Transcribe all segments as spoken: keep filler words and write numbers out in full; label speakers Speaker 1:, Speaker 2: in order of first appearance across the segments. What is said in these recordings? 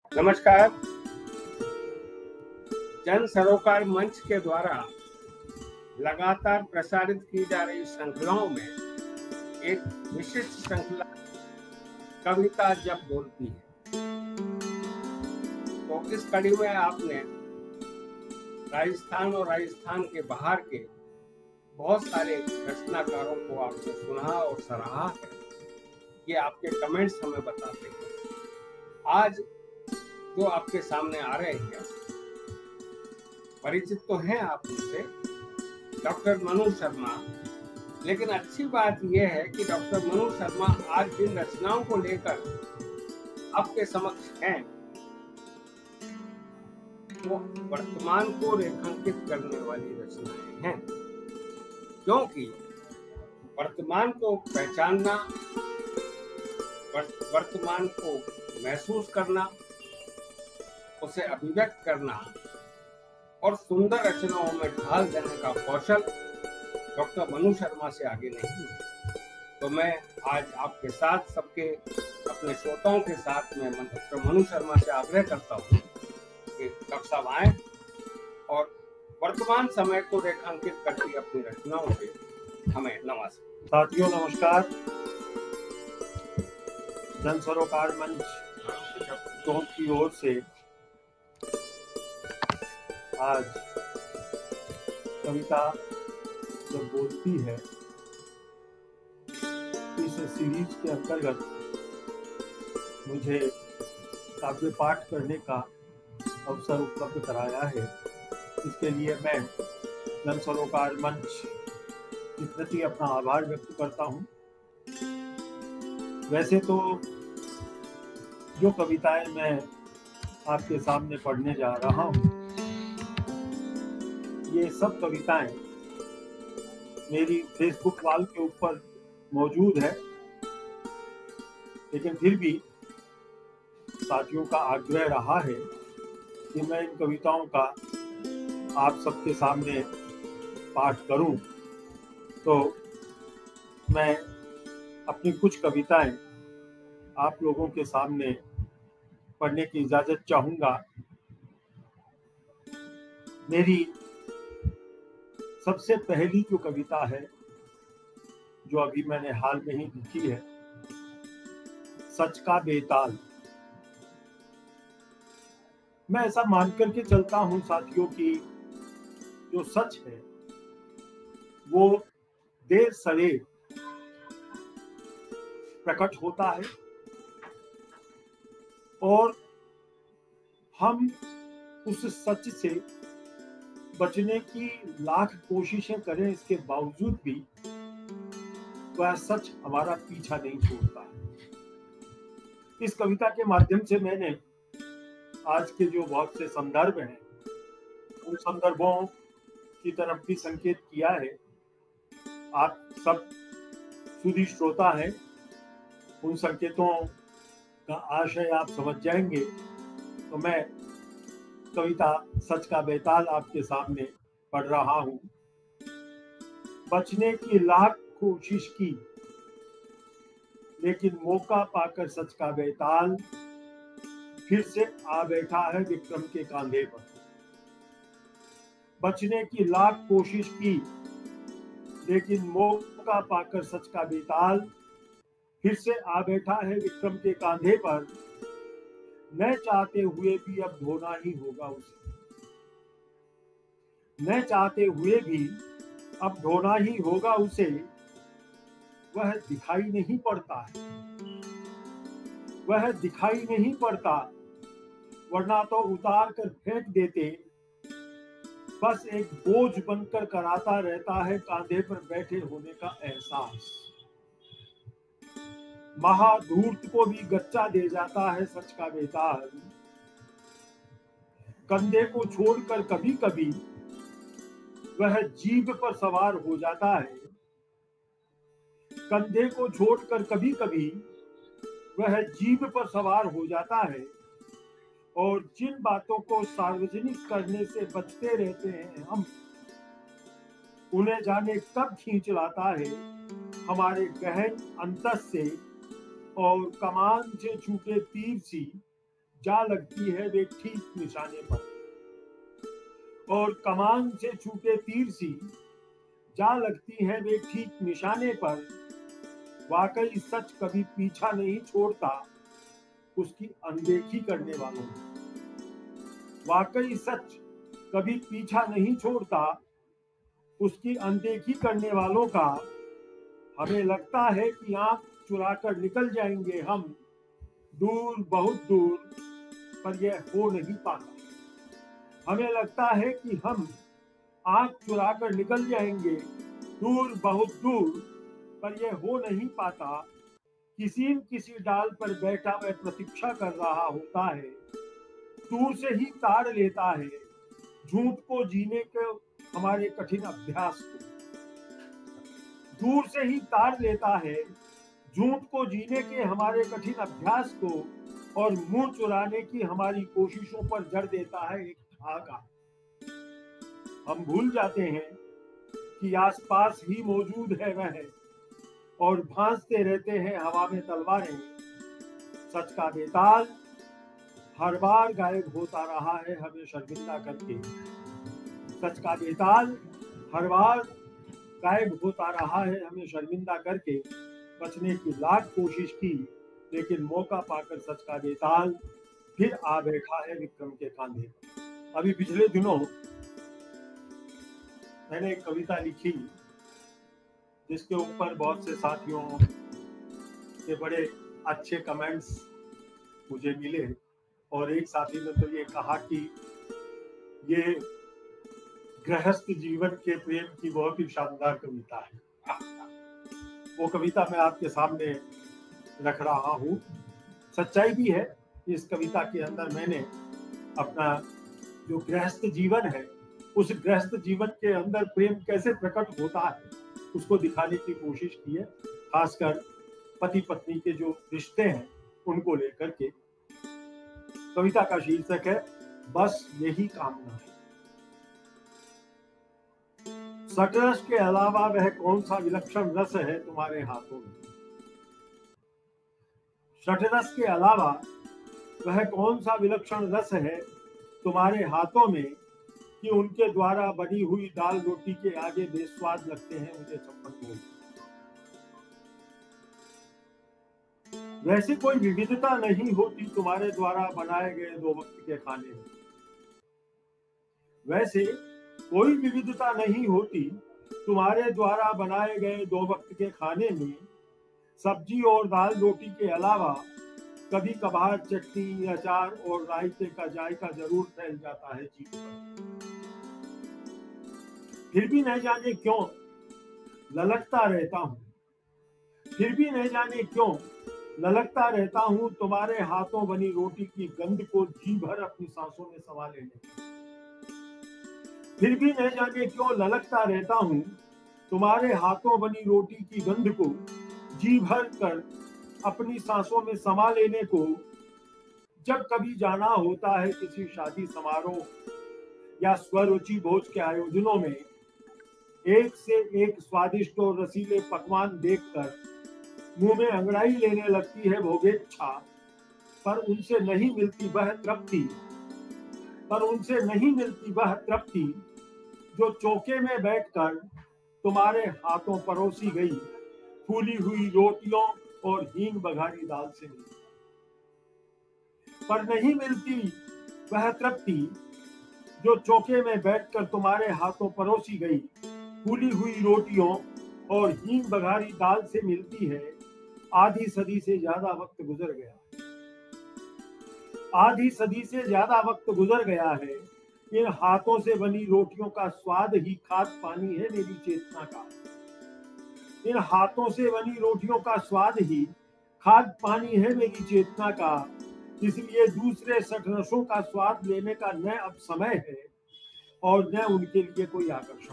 Speaker 1: नमस्कार। जन सरोकार मंच के द्वारा लगातार प्रसारित की जा रही श्रृंखलाओं में एक विशिष्ट श्रृंखला कविता जब बोलती है। तो इस कड़ी में आपने राजस्थान और राजस्थान के बाहर के बहुत सारे रचनाकारों को आपने सुना और सराहा है। ये आपके कमेंट्स हमें बताते हैं। आज जो आपके सामने आ रहे हैं, परिचित तो हैं आप उनसे, डॉक्टर मनु शर्मा। लेकिन अच्छी बात यह है कि डॉक्टर मनु शर्मा आज जिन रचनाओं को लेकर आपके समक्ष हैं, वो वर्तमान को रेखांकित करने वाली रचनाएं हैं। क्योंकि वर्तमान को पहचानना, वर्तमान को महसूस करना, उसे अभिव्यक्त करना और सुंदर रचनाओं में ढाल देने का कौशल डॉक्टर मनु शर्मा से आगे नहीं है। तो मैं आज आपके साथ, सबके अपने श्रोताओं के साथ में डॉक्टर मनु शर्मा से आग्रह करता हूँ कि डॉक्टर साहब आए और वर्तमान समय को रेखांकित करती अपनी रचनाओं से हमें नवाजें।
Speaker 2: साथियों नमस्कार। जन सरोकार मंच की ओर से आज कविता जब बोलती है, इस सीरीज के अंतर्गत मुझे काव्य पाठ करने का अवसर उपलब्ध कराया है। इसके लिए मैं जन सरोकार मंच के प्रति अपना आभार व्यक्त करता हूँ। वैसे तो जो कविताएं मैं आपके सामने पढ़ने जा रहा हूँ, ये सब कविताएं मेरी फेसबुक वॉल के ऊपर मौजूद है, लेकिन फिर भी साथियों का आग्रह रहा है कि मैं इन कविताओं का आप सबके सामने पाठ करूं। तो मैं अपनी कुछ कविताएं आप लोगों के सामने पढ़ने की इजाजत चाहूंगा। मेरी सबसे पहली जो कविता है, जो अभी मैंने हाल में ही लिखी है, सच का बेताल। मैं ऐसा मान करके चलता हूं साथियों कि जो सच है वो देर सवेर प्रकट होता है और हम उस सच से बचने की लाख कोशिशें करें, इसके बावजूद भी वह सच हमारा पीछा नहीं छोड़ता है। इस कविता के माध्यम से मैंने आज के जो बहुत से संदर्भ हैं, उन संदर्भों की तरफ भी संकेत किया है। आप सब सुधी श्रोता हैं, उन संकेतों का आशय आप समझ जाएंगे। तो मैं कविता सच का बेताल आपके सामने पढ़ रहा हूं। बचने की लाख कोशिश की, लेकिन मौका पाकर सच का बेताल फिर से आ बैठा है विक्रम के कांधे पर। बचने की लाख कोशिश की, लेकिन मौका पाकर सच का बेताल फिर से आ बैठा है विक्रम के कांधे पर। न चाहते हुए भी अब धोना ही होगा उसे। न चाहते हुए भी अब धोना ही होगा उसे। वह दिखाई नहीं पड़ता है, वह दिखाई नहीं पड़ता, वरना तो उतार कर फेंक देते। बस एक बोझ बनकर कराता रहता है कांधे पर बैठे होने का एहसास। महाधूर्त को भी गच्चा दे जाता है सच का बेताल। कंधे को छोड़कर कभी कभी वह जीभ पर सवार हो जाता है। कंधे को छोड़कर कभी कभी वह जीभ पर सवार हो जाता है। और जिन बातों को सार्वजनिक करने से बचते रहते हैं हम, उन्हें जाने कब खींच लाता है हमारे गहन अंतस से। और कमान से छूटे तीर सी जा लगती है वे ठीक निशाने पर, और कमान से छूटे तीर सी जा लगती है वे ठीक निशाने पर। वाकई सच कभी पीछा नहीं छोड़ता उसकी अनदेखी करने वालों को। वाकई सच कभी पीछा नहीं छोड़ता उसकी अनदेखी करने वालों का। हमें लगता है कि आंख चुरा कर निकल जाएंगे हम दूर, बहुत दूर, पर यह हो नहीं पाता। हमें लगता है कि हम आंख चुरा कर निकल जाएंगे दूर, बहुत दूर, पर यह हो नहीं पाता। किसी न किसी डाल पर बैठा वह प्रतीक्षा कर रहा होता है, दूर से ही ताड़ लेता है झूठ को जीने के हमारे कठिन अभ्यास को। दूर से ही ताड़ लेता है झूठ को जीने के हमारे कठिन अभ्यास को, और मुंह चुराने की हमारी कोशिशों पर जड़ देता है एक धागा। हम भूल जाते हैं कि आसपास ही मौजूद है वह, और भांजते रहते हैं हवा में तलवारें। सच का बेताल हर बार गायब होता रहा है हमें शर्मिंदा करके। सच का बेताल हर बार गायब होता रहा है हमें शर्मिंदा करके। बचने की लाख कोशिश की, लेकिन मौका पाकर सच का बेताल फिर आ बैठा है विक्रम के कंधे पर। अभी पिछले दिनों मैंने एक कविता लिखी जिसके ऊपर बहुत से साथियों के बड़े अच्छे कमेंट्स मुझे मिले, और एक साथी ने तो ये कहा कि ये गृहस्थ जीवन के प्रेम की बहुत ही शानदार कविता है। वो कविता मैं आपके सामने रख रहा हूँ। सच्चाई भी है, इस कविता के अंदर मैंने अपना जो गृहस्थ जीवन है, उस गृहस्थ जीवन के अंदर प्रेम कैसे प्रकट होता है उसको दिखाने की कोशिश की है, खासकर पति पत्नी के जो रिश्ते हैं उनको लेकर के। कविता का शीर्षक है बस यही कामना है। सटरस के अलावा वह कौन सा विलक्षण रस है तुम्हारे हाथों में। सटरस के अलावा वह कौन सा विलक्षण रस है तुम्हारे हाथों में, कि उनके द्वारा बनी हुई दाल रोटी के आगे बेस्वाद लगते हैं मुझे छप्पन भोग। वैसे कोई विविधता नहीं होती तुम्हारे द्वारा बनाए गए दो वक्त के खाने में। वैसे कोई विविधता नहीं होती तुम्हारे द्वारा बनाए गए दो वक्त के खाने में। सब्जी और दाल रोटी के अलावा कभी कभार चटनी, अचार और रायते का जायका जरूर फैल जाता है जीभ पर। फिर भी न जाने क्यों ललकता रहता हूँ, फिर भी न जाने क्यों ललकता रहता हूँ तुम्हारे हाथों बनी रोटी की गंध को जी भर अपनी सांसों में समा लेने। फिर भी न जाने क्यों ललकता रहता हूँ तुम्हारे हाथों बनी रोटी की गंध को जी भर कर अपनी सांसों में समा लेने को। जब कभी जाना होता है किसी शादी समारोह या स्वरुचि भोज के आयोजनों में, एक से एक स्वादिष्ट और रसीले पकवान देखकर मुंह में अंगड़ाई लेने लगती है भोगेच्छा, पर उनसे नहीं मिलती वह तृप्ति, पर उनसे नहीं मिलती वह तृप्ति जो चौके में बैठकर तुम्हारे हाथों परोसी गई फूली हुई रोटियों और हींग बघारी दाल से मिली। पर नहीं मिलती वह तृप्ति जो चौके में बैठकर तुम्हारे हाथों परोसी गई फूली हुई रोटियों और हींग बघारी दाल से मिलती है। आधी सदी से ज्यादा वक्त गुजर गया, आधी सदी से ज्यादा वक्त गुजर गया है। इन हाथों से बनी रोटियों का स्वाद ही खाद पानी है मेरी चेतना का। इन हाथों से बनी रोटियों का स्वाद ही खाद पानी है मेरी चेतना का। इसलिए दूसरे सटरसों का स्वाद लेने का न अब समय है और न उनके लिए कोई आकर्षण।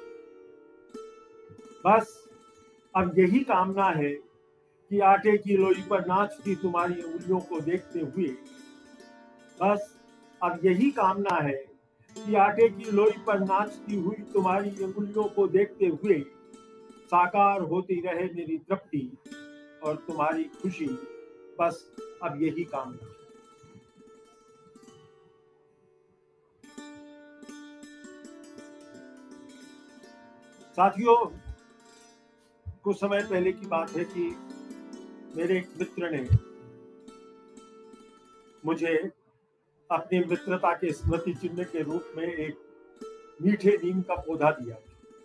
Speaker 2: बस अब यही कामना है कि आटे की लोई पर नाचती तुम्हारी उंगलियों को देखते हुए, बस अब यही कामना है कि आटे की लोई पर नाचती हुई तुम्हारी उंगलियों को देखते हुए साकार होती रहे मेरी तृप्ति और तुम्हारी खुशी। बस अब यही कामना है। साथियों, कुछ समय पहले की बात है कि मेरे एक मित्र ने मुझे अपनी मित्रता के स्मृति चिन्ह के रूप में एक मीठे नीम का पौधा दिया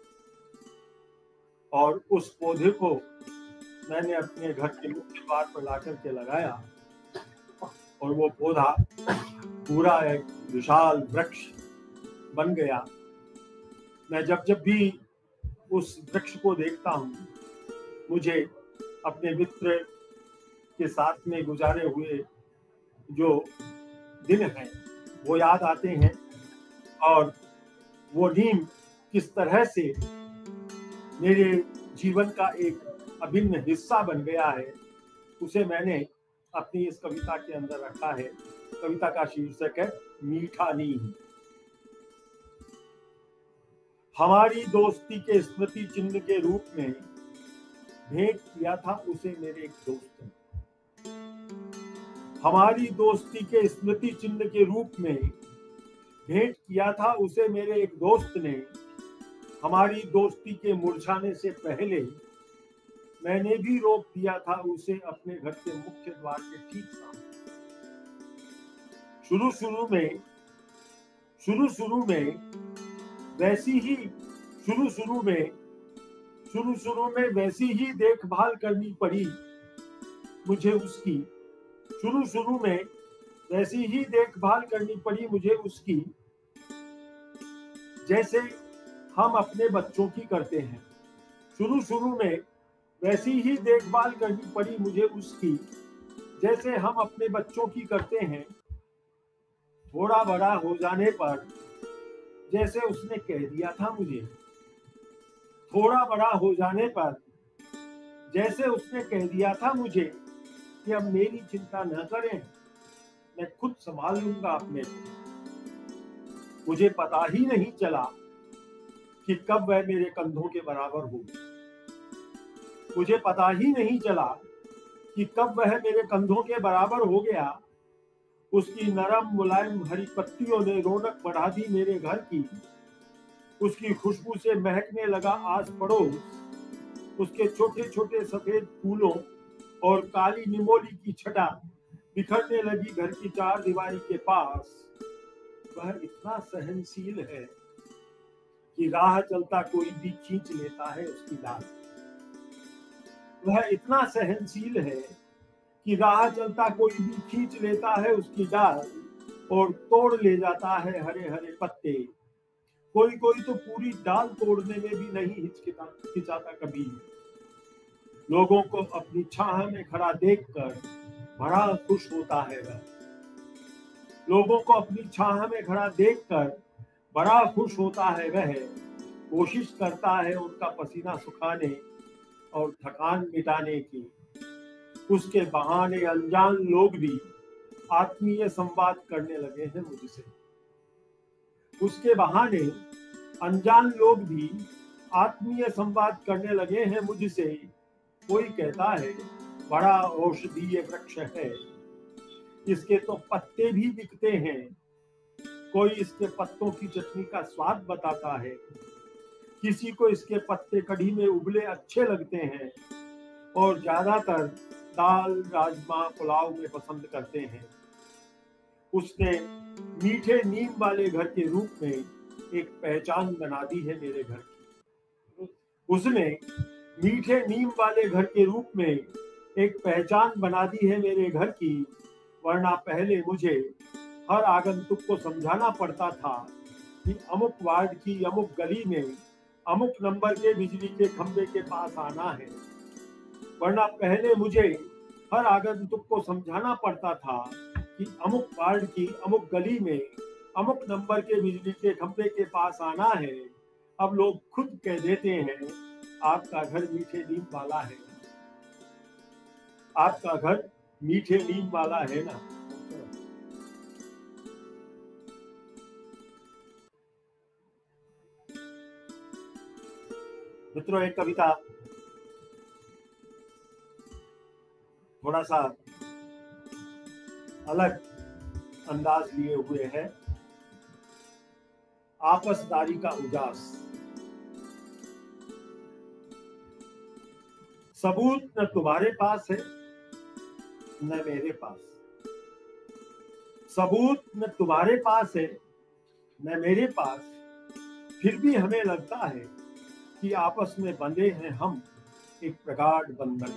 Speaker 2: और उस पौधे को मैंने अपने घर के मुख्य द्वार पर लाकर के लगाया और वो पौधा पूरा एक विशाल वृक्ष बन गया। मैं जब जब भी उस वृक्ष को देखता हूँ, मुझे अपने मित्र के साथ में गुजारे हुए जो दिन हैं वो याद आते हैं और वो नीम किस तरह से मेरे जीवन का एक अभिन्न हिस्सा बन गया है, उसे मैंने अपनी इस कविता के अंदर रखा है। कविता का शीर्षक है मीठा नीम। हमारी दोस्ती के स्मृति चिन्ह के रूप में भेंट किया था उसे मेरे एक दोस्त ने। हमारी दोस्ती के स्मृति चिन्ह के रूप में भेंट किया था उसे मेरे एक दोस्त ने। हमारी दोस्ती के मुरझाने से पहले मैंने भी रोक दिया था उसे अपने घर के मुख्य द्वार के ठीक सामने। शुरू शुरू में शुरू शुरू में वैसी ही शुरू शुरू में शुरू शुरू में वैसी ही देखभाल करनी पड़ी मुझे उसकी शुरू शुरू में वैसी ही देखभाल करनी पड़ी मुझे उसकी जैसे हम अपने बच्चों की करते हैं। शुरू शुरू में वैसी ही देखभाल करनी पड़ी मुझे उसकी जैसे हम अपने बच्चों की करते हैं। थोड़ा बड़ा हो जाने पर जैसे उसने कह दिया था मुझे थोड़ा बड़ा हो जाने पर जैसे उसने कह दिया था मुझे कि अब मेरी चिंता न करें, मैं खुद संभाल लूंगा अपने को। मुझे पता ही नहीं चला कि कब वह मेरे कंधों के बराबर हो गई। मुझे पता ही नहीं चला कि कब वह मेरे कंधों के बराबर हो गया। उसकी नरम मुलायम हरी पत्तियों ने रौनक बढ़ा दी मेरे घर की। उसकी खुशबू से महकने लगा आस पड़ोस। उसके छोटे छोटे सफेद फूलों और काली निमोली की छटा बिखरने लगी घर की चार दीवारी के पास। वह इतना सहनशील है कि राह चलता कोई भी खींच लेता है उसकी डाल। वह इतना सहनशील है कि राह चलता कोई भी खींच लेता है उसकी डाल और तोड़ ले जाता है हरे हरे पत्ते। कोई कोई तो पूरी डाल तोड़ने में भी नहीं हिचकिता हिचाता कभी। लोगों को अपनी छाह में खड़ा देखकर बड़ा खुश होता है वह। लोगों को अपनी छाह में खड़ा देखकर बड़ा खुश होता है वह। कोशिश करता है उनका पसीना सुखाने और थकान मिटाने की। उसके बहाने अनजान लोग भी आत्मीय संवाद करने लगे हैं मुझसे। उसके बहाने अनजान लोग भी आत्मीय संवाद करने लगे हैं मुझसे। कोई कहता है बड़ा औषधीय वृक्ष है, इसके तो पत्ते भी बिकते हैं। कोई इसके पत्तों की चटनी का स्वाद बताता है। किसी को इसके पत्ते कढ़ी में उबले अच्छे लगते हैं और ज्यादातर दाल राजमा पुलाव में पसंद करते हैं। उसने मीठे नीम वाले घर के रूप में एक पहचान बना दी है मेरे घर की। उसने मीठे नीम वाले घर के रूप में एक पहचान बना दी है मेरे घर की। वरना पहले मुझे हर आगंतुक को समझाना पड़ता था कि अमुक वार्ड की अमुक गली में अमुक नंबर के बिजली के खंभे के पास आना है। वरना पहले मुझे हर आगंतुक को समझाना पड़ता था कि अमुक वार्ड की अमुक गली में अमुक नंबर के बिजली के खंभे के पास आना है। अब लोग खुद कह देते हैं आपका घर मीठे नीम वाला है, आपका घर मीठे नीम वाला है ना। मित्रों, एक कविता थोड़ा सा अलग अंदाज लिए हुए है। आपसदारी का उजास। सबूत न तुम्हारे पास है न मेरे पास, सबूत न तुम्हारे पास है न मेरे पास, फिर भी हमें लगता है कि आपस में बंधे हैं हम एक प्रगाढ़ बंधन।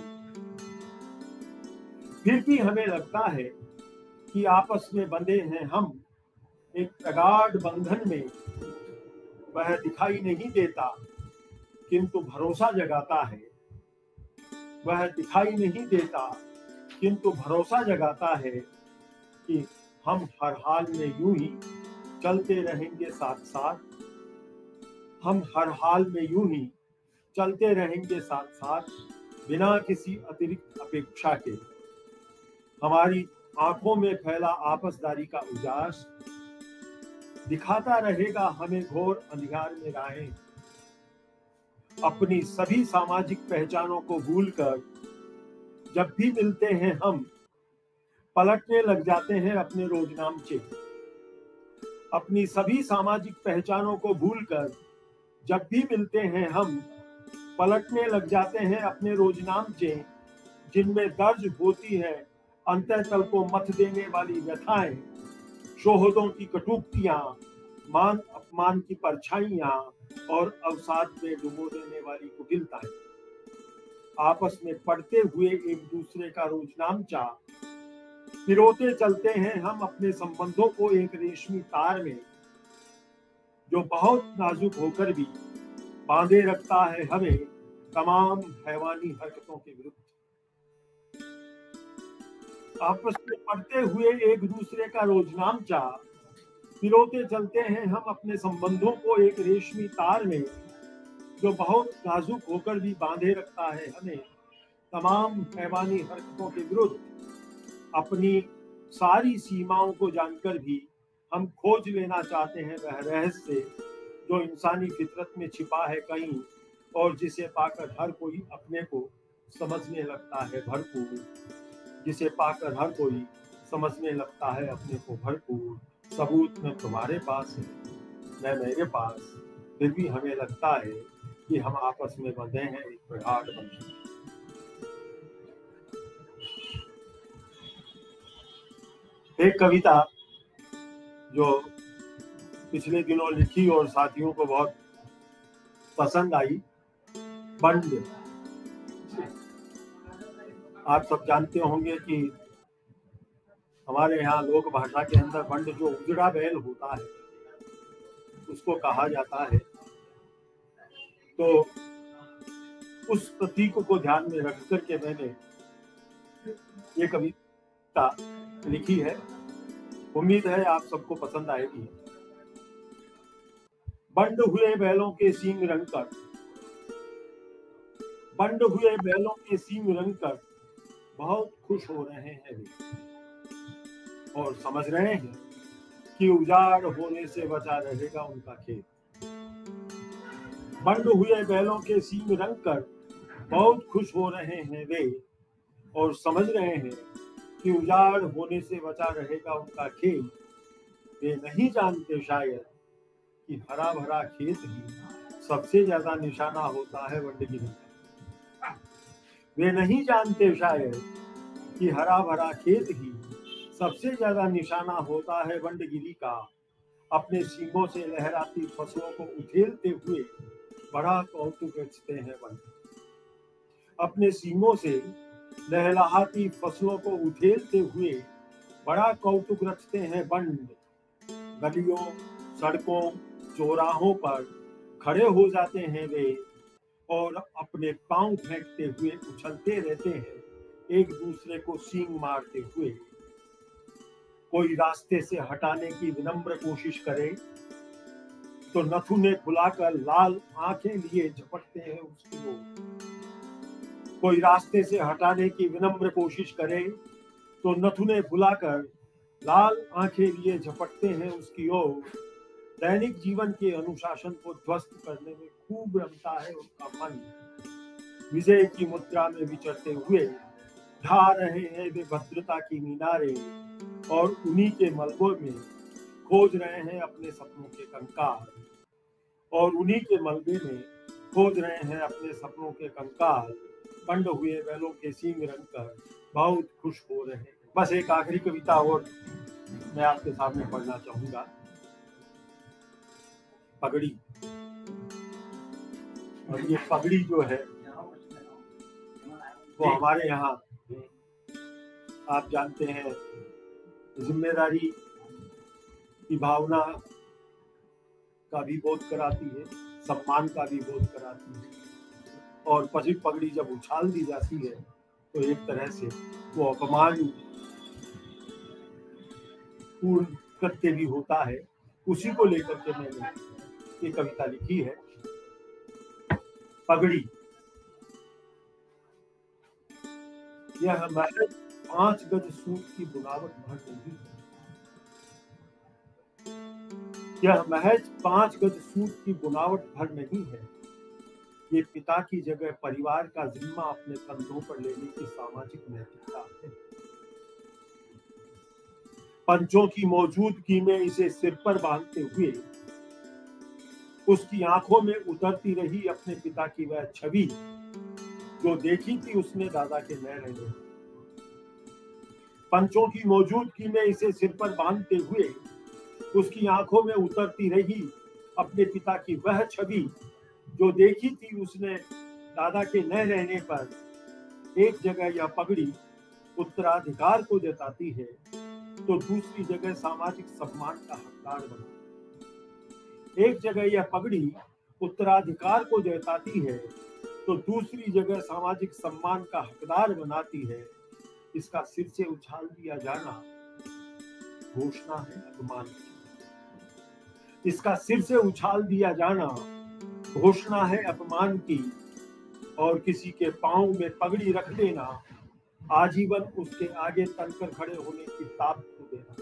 Speaker 2: फिर भी हमें लगता है कि आपस में बंधे हैं हम एक प्रगाढ़ बंधन में। वह दिखाई नहीं देता किंतु भरोसा जगाता है, वह दिखाई नहीं देता किंतु भरोसा जगाता है कि हम हर हाल में यूं ही चलते रहेंगे साथ साथ, हम हर हाल में यूं ही चलते रहेंगे साथ साथ बिना किसी अतिरिक्त अपेक्षा के। हमारी आंखों में फैला आपसदारी का उजास दिखाता रहेगा हमें घोर अंधियार में राहें। अपनी सभी सामाजिक पहचानों को भूलकर जब भी मिलते हैं हम पलटने लग जाते हैं अपने रोजनामचे। अपनी सभी सामाजिक पहचानों को भूलकर जब भी मिलते हैं हम पलटने लग जाते हैं अपने रोजनामचे, जिनमें दर्ज होती है अंतःतल को मथ देने वाली व्यथाएं, शोहदों की कटुक्तियां, मान अपमान की परछाइयां और अवसाद में डुबो देने वाली कुटिलताएं। आपस में पढ़ते हुए एक दूसरे का रोजनामचा पिरोते चलते हैं हम अपने संबंधों को एक रेशमी तार में, जो बहुत नाजुक होकर भी बांधे रखता है हमें तमाम हैवानी हरकतों के विरुद्ध। आपस में पढ़ते हुए एक दूसरे का रोजनामचा पिरोते चलते हैं हम अपने संबंधों को एक रेशमी तार में, जो बहुत नाजुक होकर भी बांधे रखता है हमें तमाम हैवानी हरकतों के विरुद्ध। अपनी सारी सीमाओं को जानकर भी हम खोज लेना चाहते हैं वह रहस्य जो इंसानी फितरत में छिपा है कहीं, और जिसे पाकर हर कोई अपने को समझने लगता है भरपूर, जिसे पाकर हर कोई समझने लगता है अपने को भरपूर। सबूत न तुम्हारे पास है न मेरे पास, फिर भी हमें लगता है कि हम आपस में बंधे हैं एक प्रगाढ़ बंधन। एक कविता जो पिछले दिनों लिखी और साथियों को बहुत पसंद आई, बंड। आप सब जानते होंगे कि हमारे यहाँ लोक भाषा के अंदर बंड जो उजड़ा बैल होता है उसको कहा जाता है। तो उस प्रतीक को ध्यान में रख करके मैंने ये कविता लिखी है। उम्मीद है आप सबको पसंद आएगी। बंड हुए बैलों के सींग रंग कर, बंड हुए बैलों के सींग रंग कर बहुत खुश हो रहे हैं वे, और समझ रहे हैं कि उजाड़ होने से बचा रहेगा उनका खेत। बंड हुए बैलों के सींग रंग कर बहुत खुश हो रहे हैं वे, और समझ रहे हैं कि उजाड़ होने से बचा रहेगा उनका खेत। वे नहीं जानते शायद कि हरा भरा खेत ही सबसे ज्यादा निशाना होता है बंडगिरी का। वे नहीं जानते शायद कि हरा भरा खेत ही सबसे ज्यादा निशाना होता है बंडगिरी का। अपने सींगों से लहराती फसलों को उछेलते हुए बड़ा कौतुक रचते हैं बंड। अपने सींगों से लहलहाती फसलों को उछेलते हुए बड़ा कौतुक रचते हैं बंड। गलियों, सड़कों, चौराहों पर खड़े हो जाते हैं वे, और अपने पांव फेंकते हुए उछलते रहते हैं एक दूसरे को सींग मारते हुए। कोई रास्ते से हटाने की विनम्र कोशिश करे तो नथुने फुलाकर लाल आंखें लिए झपटते हैं उसकी ओर। कोई रास्ते से हटाने की विनम्र कोशिश करे तो नथुने फुलाकर लाल आंखें लिए झपटते हैं उसकी ओर। दैनिक जीवन के अनुशासन को ध्वस्त करने में खूब रमता है उनका मन। विजय की मुद्रा में विचरते हुए ढा रहे हैं वे भद्रता की मीनारे, और उन्हीं के मलबों में खोज रहे हैं अपने सपनों के कंकाल, और उन्हीं के मलबे में खोज रहे हैं अपने सपनों के कंकाल। बंड हुए बैलों के सींग रंग कर बहुत खुश हो रहे हैं। बस एक आखिरी कविता और मैं आपके सामने पढ़ना चाहूंगा। पगड़ी। और ये पगड़ी जो है वो हमारे यहाँ आप जानते हैं जिम्मेदारी की भावना का भी बोध कराती है, सम्मान का भी बोध कराती है। और पसी पगड़ी जब उछाल दी जाती है तो एक तरह से वो अपमान पूर्ण कृत्य भी होता है। उसी को लेकर के मैंने ये कविता लिखी है। पगड़ी। यह महज पांच गज सूत की बुनावट भर नहीं है। यह महज पांच गज सूत की बुनावट भर नहीं है। ये पिता की जगह परिवार का जिम्मा अपने कंधों पर लेने की सामाजिक नैतिकता है। पंचों की मौजूदगी में इसे सिर पर बांधते हुए उसकी आंखों में उतरती रही अपने पिता की वह छवि जो देखी थी उसने दादा के न रहने। पंचों की मौजूदगी में इसे सिर पर बांधते हुए उसकी आंखों में उतरती रही अपने पिता की वह छवि जो देखी थी उसने दादा के न रहने पर। एक जगह यह पगड़ी उत्तराधिकार को जताती है तो दूसरी जगह सामाजिक सम्मान का हकदार बनाती। एक जगह यह पगड़ी उत्तराधिकार को जताती है तो दूसरी जगह सामाजिक सम्मान का हकदार बनाती है। इसका सिर से उछाल दिया जाना घोषणा है अपमान की। इसका सिर से उछाल दिया जाना घोषणा है अपमान की। और किसी के पांव में पगड़ी रख देना आजीवन उसके आगे तनकर खड़े होने की ताक को देना।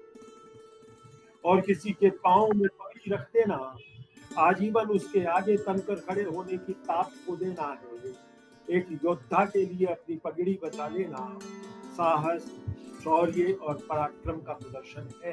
Speaker 2: और किसी के पांव में पगड़ी रख देना आजीवन उसके आगे तनकर खड़े होने की ताक को देना है। एक योद्धा के लिए अपनी पगड़ी बचा लेना साहस, शौर्य और पराक्रम का प्रदर्शन है।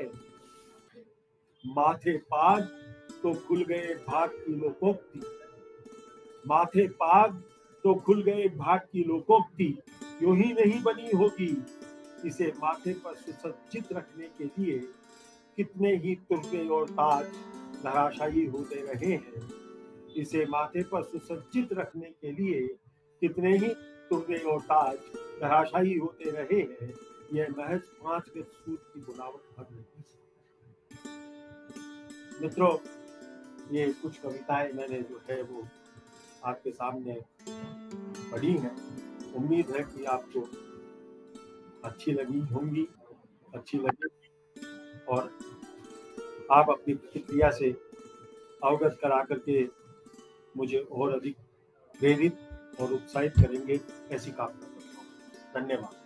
Speaker 2: माथे पाग तो खुल गए भाग की लोकोक्ति। माथे पाग तो खुल गए भाग की लोकोक्ति यूं ही नहीं बनी होगी। इसे माथे पर सुसज्जित रखने के लिए कितने ही तुर्के और ताज धराशायी होते रहे हैं। इसे माथे पर सुसज्जित रखने के लिए कितने ही तुर्के और ताज धराशायी होते रहे हैं। यह महज पांच गज सूत की बुनावट भर नहीं है। मित्रों, ये कुछ कविताएं मैंने जो है वो आपके सामने पढ़ी हैं। उम्मीद है कि आपको अच्छी लगी होंगी, अच्छी लगेगी और आप अपनी प्रतिक्रिया से अवगत करा करके मुझे और अधिक प्रेरित और उत्साहित करेंगे। ऐसी कामना करता हूँ। धन्यवाद।